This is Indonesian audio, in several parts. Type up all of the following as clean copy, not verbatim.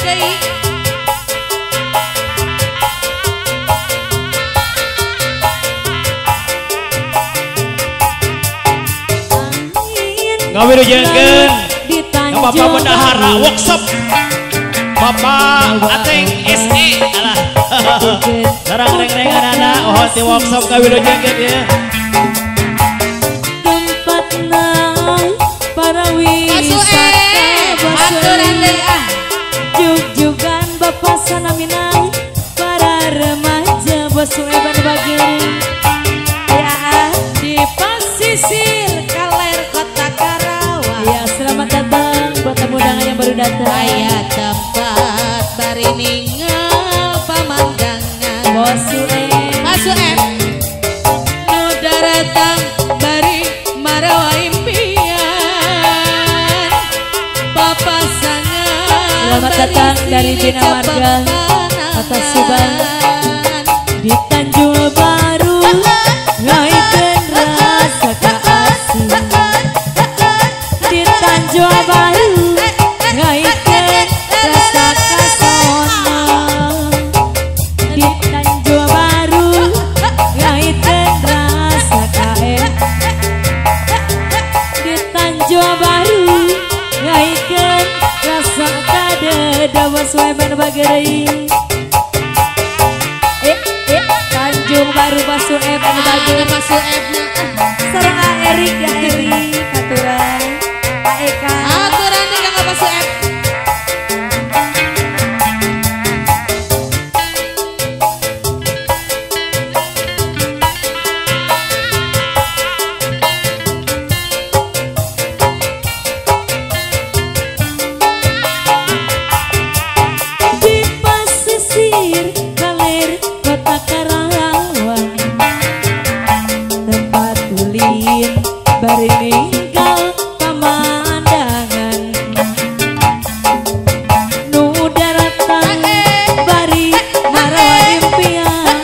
deui. Ngawirujengkeun Bapak Bendahara workshop Bapak Ateng SE alah sareng reng-renganana oh di workshop ngawirujengkeun ya tempatna para wisata aturan deui ah jug-jugan Bapak sanaminang para remaja basueban bageri ya di pesisir Kaler Kota Karawang. ya selamat datang buat tamu undangan yang baru datang Aya tempat bari ninggal pamandangan Basu M nu daratang bari marawa impian papasangan selamat datang dari Bina Marga atas Subang di Tanjung Baru ngaikeun rasa kaasih di Tanjung Baru ngaikeun rasa kasona di Tanjung Baru ngaikeun rasa kaen di Tanjung Baru ngaikeun rasa kadeda basueban bageri Tanjung Baru basueban bageri Basu M sareng Erik ya Erik aturan Eka aturan deui ka Basu M. di pesisir Kaler Kota Karawang tempat ulin bari ninggal pamandangan nu daratang bari marawa impian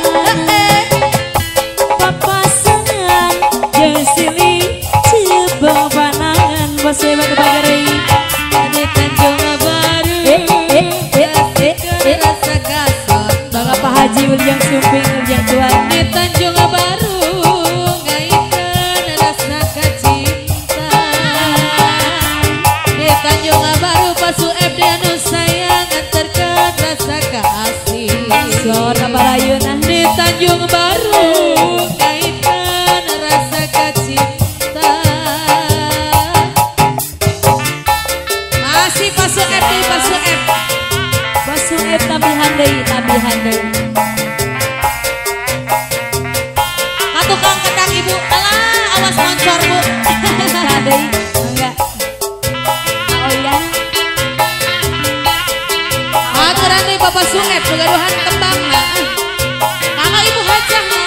papasangan jeung silih cebeng panangan basueban bageri Di Tanjung Baru rasa kasut Bangga Pak Haji Uljang Sumping Uljang Tuan di Tanjung Baru ngaikeun rasa kacinta di Tanjung Baru Basu FD anu sayang antarkeun rasa kaasih Sora Balayuna di Tanjung Baru ngaikeun rasa kacinta masih Basu FD Basu F Basu F tabihan deui katukang kendang ibu alah awas moncor bu deui enggak oh ya aturan deui Bapak Suep pegaduhan kembangna kakak ibu hajahna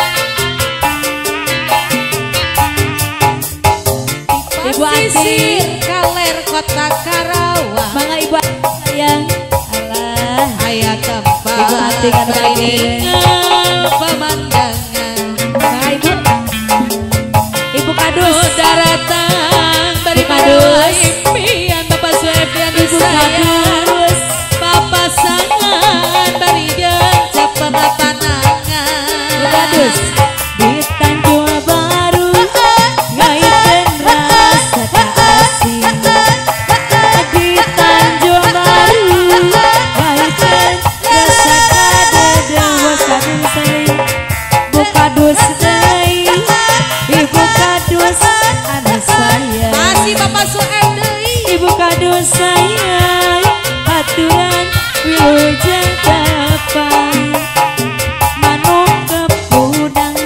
Ibu Ati pesisir Kaler Kota Karawang Bangga Ibu Ati sayang alah aya tempat Ibu Ati kan lagi. ninggal pemandangan Bangga Ibu Ibu nu Kadus daratan bari Ibu Kadus. impian Bapak Suep yang Ibu disayang Kadus papasangan bari jeung cepeng panangan Ibu Kadus di Tanjung Baru ngaikeun rasa kaasih di Tanjung Baru ngaikeun rasa kadeda bos kadus deui Bu Kadus deui Ibu Kadus anu sayang masih Bapak Suep deui Ibu Kadus sayang aturan wilujeng kapan manuk kepudang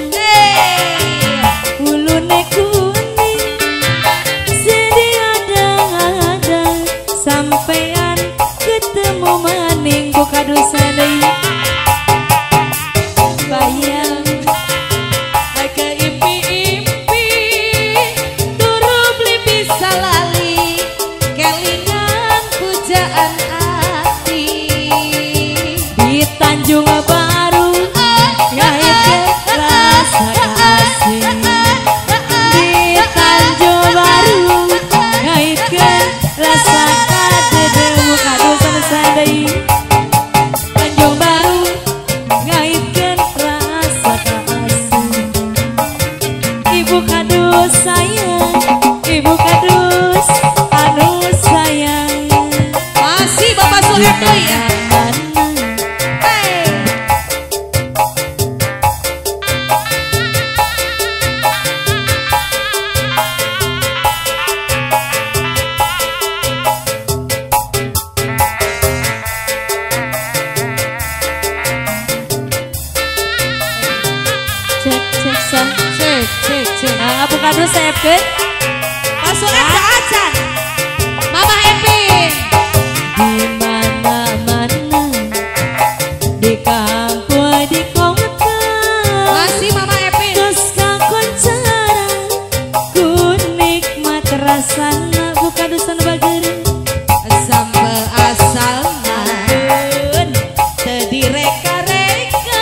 ulune kuning sedih ada sampean ketemu maning Bu Kadus deui bayang Aka impi-impi turup li bisa lali kelingan pujaan ati di Tanjung Baru ngaikeun rasa kaasih di Tanjung Baru ngaikeun rasa kadede Bu Kadus anu deui Tanjung Baru ngaitkeun rasa kasih Ibu kadus sayang Ibu kadus anu sayang Masih Bapak Suep deui ya. Cek Abu kadus sayapkeun Pak Suep acan. Mama Epin. di mana-mana di kampung di kota Masih Mama Epin. terus kakoncara ku nikmat rasana buka dusan bageri Sambal asalna teu direka-reka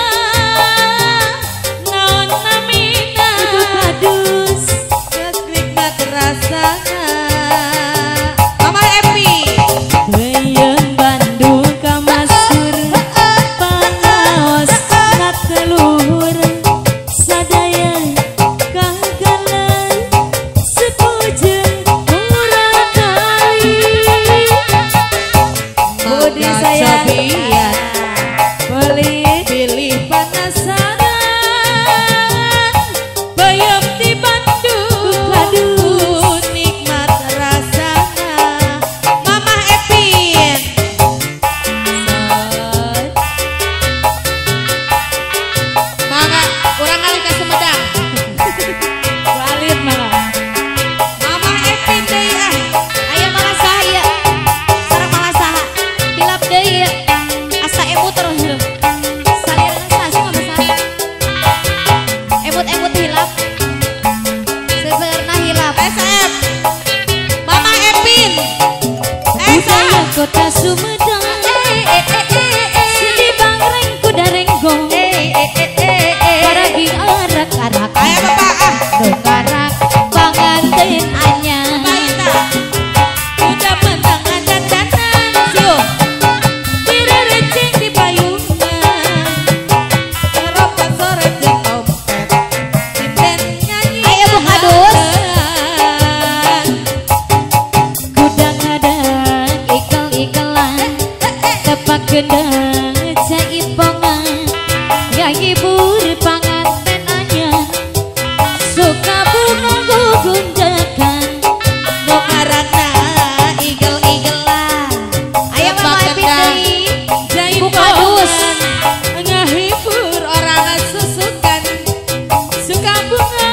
naon namina ibu kadus geus nikmat rasana. Mama Epin. Beyeun Bandung ka Masur pangaos na teluhur sadaya kagalan sepujeun murakai Budi Mangga sayang cobian. pelit Pilih penasaran. bayam di Bandung kadus Nikmat rasana. Mama Epin. Mangga urang kali ka Sumedang. Walit mah Mama Epin deui ah. aya mangga saha sareng mangga saha hilap deui asa emut terus salirana saha sih mama saha emut hilap sebenarnya hilap SF. Mama Epin. budaya kota Sumedang sedih bangreng kuda renggong paragi arak-arak Aya Bapak ah. Dongkarak panganten anyar Udah mentangan dandanan. Siu. direreceng di payungan Ngerokan sore jeung ompet. Sinden nyanyi. Aya Bu Kadus. kuda ngadang ikel-ikelan tepak gendang jaipongan ngahibur panganten anyar suka bunga gugundakan Nu ngaranna igel-igelan. aya mama Epin Jai Bu Kadus. ngahibur orang susukan. Suka bunga